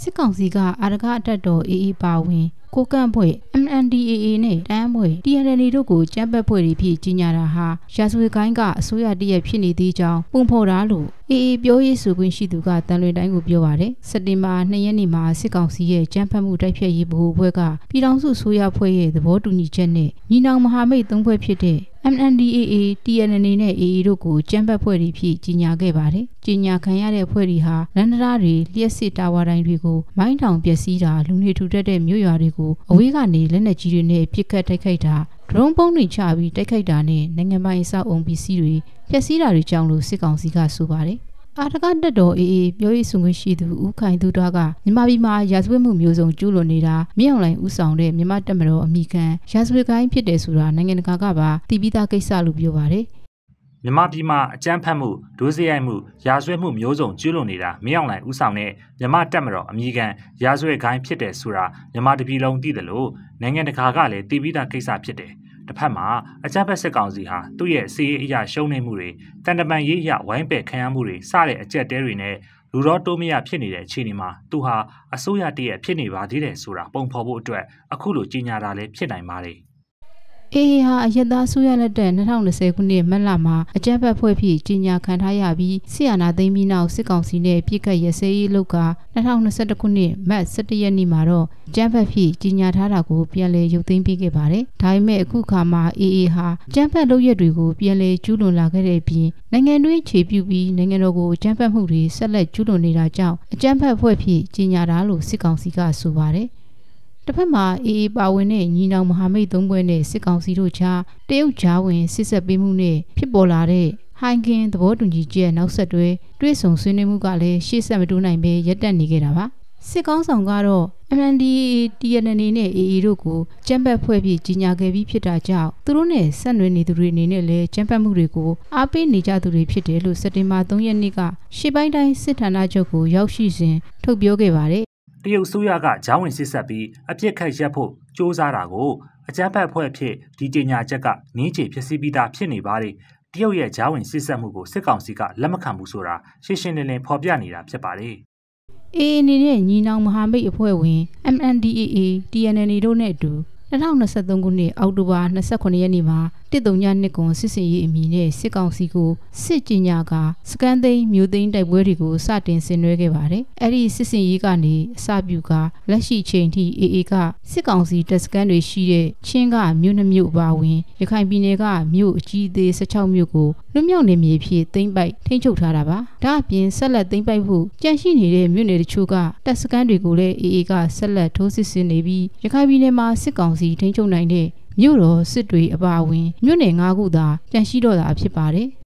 စစ်ကောင်စီကအာရကအတက်တော်အေးပါဝင်ကိုကန့်ဖွဲ့ MNDAA နဲ့တန်းဖွဲ့ TNLA တို့ကိုကြမ်းပတ်ဖွဲ့တွေဖြစ်ကြီးညာတာဟာရာဇဝတ်ကိုင်းကအစိုးရတရက်ဖြစ်နေသေးကြောင်းပုံဖော်တာလို့ AA ပြောရေးဆိုခွင့်ရှိသူကတန်လွင်တိုင်းကိုပြောပါတယ်စက်တင်ဘာ2ရက်နေ့မှာစစ်ကောင်စီရဲ့ကြမ်းဖက်မှုတိုက်ဖျက်ရေးဗဟိုဘွဲကပြည်ထောင်စုအစိုးရဖွဲ့ရဲ့သဘောတူညီချက်နဲ့ညီနောင်မဟာမိတ်3ဖွဲ့ဖြစ်တဲ့ MNDAA, TNLA နဲ့ AA တို့ကိုကြမ်းဖက်ဖွဲ့တွေဖြစ်ကြီးညာခဲ့ပါတယ်။ကြီးညာခံရတဲ့ဖွဲ့တွေဟာလန်ဒရာတွေလျှက်စစ်တာဝါတိုင်းတွေကိုမိုင်းထောင်ပျက်စီးတာလူနေထူထပ်တဲ့မြို့ရွာတွေကိုအဝေးကနေလက်နက်ကြီးတွေနဲ့ပစ်ခတ်တိုက်ခိုက်တာဒရုန်းပုံးတွေချပြီးတိုက်ခိုက်တာနဲ့နိုင်ငံပိုင်အဆောက်အုံပစ္စည်းတွေပျက်စီးတာတွေကြောင့်လို့စစ်ကောင်စီကဆိုပါတယ်။အာရကတက်တော်အေးပြောရေးဆိုခွင့်ရှိသူဦးခိုင်သူတော်ကမြန်မာပြည်မှာရာဇဝတ်မှုမျိုးစုံကျူးလွန်နေတာမြေအောင်လိုင်ဦးဆောင်တဲ့မြန်မာတပ်မတော်အမိခံရာဇဝတ်ကိုင်းဖြစ်တယ်ဆိုတာနိုင်ငံတကာကပါသိပြီးသားကိစ္စလို့ပြောပါတယ်မြန်မာပြည်မှာအကြမ်းဖက်မှုဒုစရိုက်မှုရာဇဝတ်မှုမျိုးစုံကျူးလွန်နေတာမြေအောင်လိုင်ဦးဆောင်တဲ့မြန်မာတပ်မတော်အမိခံရာဇဝတ်ကိုင်းဖြစ်တယ်ဆိုတာမြန်မာတပြည်လုံးသိတယ်လို့နိုင်ငံတကာကလည်းသိပြီးသားကိစ္စဖြစ်တယ်တစ်ဖက်မှာအကြမ်းဖက်စစ်ကောင်စီဟာသူ့ရဲ့စီးရေးအရာရှုံးနေမှုတွေတန်တမန်ရေးအရာဝိုင်းပယ်ခံရမှုတွေစတဲ့အကြက်တဲတွေနဲ့လူတော်တိုးမရဖြစ်နေတဲ့အခြေအနေမှာသူဟာအစိုးရတည်းရဲ့ဖြစ်နေပါသေးတယ်ဆိုတာပုံဖော်ဖို့အတွက်အခုလိုကြီးညာတာလည်းဖြစ်နိုင်ပါတယ်အေးဟာအယက်သားဆိုရလက်တဲ့2020ခုနှစ်မတ်လမှာအကြမ်းဖက်ဖွဲ့ဖြစ်ကြီးညာခံထားရပြီးဆီယနာသိမ်းပြီးနောက်စစ်ကောင်စီနဲ့ပြည်ကတ်ရစဲရေးလုပ်က2021ခုနှစ်မတ်17ရက်နေ့မှာတော့အကြမ်းဖက်ဖြစ်ကြီးညာထားတာကိုပြန်လည်ရုပ်သိမ်းပေးခဲ့ပါတယ်။ဒါပေမဲ့အခုခါမှာအေးဟာအကြမ်းဖက်လုပ်ရက်တွေကိုပြန်လည်ကျူးလွန်လာခဲ့တဲ့အပြင်နိုင်ငံတွင်းခြေပြုပြီးနိုင်ငံတော်ကိုအကြမ်းဖက်မှုတွေဆက်လက်ကျူးလွန်နေတာကြောင့်အကြမ်းဖက်ဖွဲ့ဖြစ်ကြီးညာတာလို့စစ်ကောင်စီကဆိုပါတယ်။တစ်ဖက်မှာအေးပါဝင်တဲ့ညီနောင်မဟာမိတ်3ဘွဲ့နဲ့စစ်ကောင်စီတို့ကြားတရုတ်ကြားဝင်စစ်ဆက်ပေးမှုနဲ့ဖြစ်ပေါ်လာတဲ့ဟိုင်ကင်သဘောတူညီချက်နောက်ဆက်တွဲတွဲဆုံဆွေးနွေးမှုကလည်းရှေ့ဆက်မတိုးနိုင်ပဲရပ်တန့်နေခဲ့တာပါစစ်ကောင်းဆောင်ကတော့ MNDAA, TNLA နဲ့ AA တို့ကိုကြမ်းဖက်ဖွဲ့ပြီးကြီးညာခဲ့ပြီးဖြစ်တာကြောင့်သူတို့နဲ့ဆက်နွယ်နေသူတွေအနေနဲ့လည်းကြမ်းဖက်မှုတွေကိုအားပေးနေကြသူတွေဖြစ်တယ်လို့စက်တင်ဘာ3ရက်နေ့ကရှေ့ပိုင်းတိုင်းစစ်ဌာနချုပ်ကိုရောက်ရှိစဉ်ထုတ်ပြောခဲ့ပါတယ်တရုတ်ဆိုရကဂျောင်းဝင်စစ်ဆက်ပြီးအပြစ်ခတ်ရက်ဖို့စ조사တာကိုအကြမ်းဖက်ဖွဲ့ဖြစ်ဒီကြေညာချက်ကနင်းချေဖြစ်စီပြီးသားဖြစ်နေပါတယ်တရုတ်ရဲ့ဂျောင်းဝင်စစ်ဆက်မှုကိုစစ်ကောင်စီကလက်မခံဘူးဆိုတာရှင်းရှင်းလင်းလင်းဖော်ပြနေတာဖြစ်ပါတယ်အေးအနေနဲ့ညီနောင်မဟာမိတ်အဖွဲ့ဝင် MNDAA, TNLA တို့နဲ့အတူ2023ခုနှစ်အောက်တိုဘာ29ရက်နေ့မှာ132ကွန်စစ်စင်ရေးအမည်နဲ့စစ်ကောင်စီကိုစစ်ကြေညာကစကန်သိန်းမြို့သိန်းတိုက်ပွဲတွေကိုစတင်ဆင်နွှဲခဲ့ပါတယ်။အဲ့ဒီစစ်စင်ရေးကနေအစပြုကလက်ရှိချိန်ထိ AA ကစစ်ကောင်စီတပ်စကန်တွေရှိတဲ့ချင်းကမြို့နှမြို့အပါအဝင်ရခိုင်ပြည်နယ်ကမြို့အကြီးအသေး16မြို့ကိုလွတ်မြောက်နေမြေဖြစ်သိမ်းပိုက်ထိန်းချုပ်ထားတာပါ။ဒါအပြင်ဆက်လက်သိမ်းပိုက်ဖို့ကြန့်ရှိနေတဲ့မြို့နယ်တချို့ကတပ်စကန်တွေကိုလည်း AA ကဆက်လက်ထိုးစစ်ဆင်နေပြီးရခိုင်ပြည်နယ်မှာစစ်ကောင်စီထိန်းချုပ်နိုင်တဲ့မြို့တော်စစ်တွေအပါအဝင်မြို့နယ်9ခုသာကြန့်ရှိတော့တာဖြစ်ပါတယ်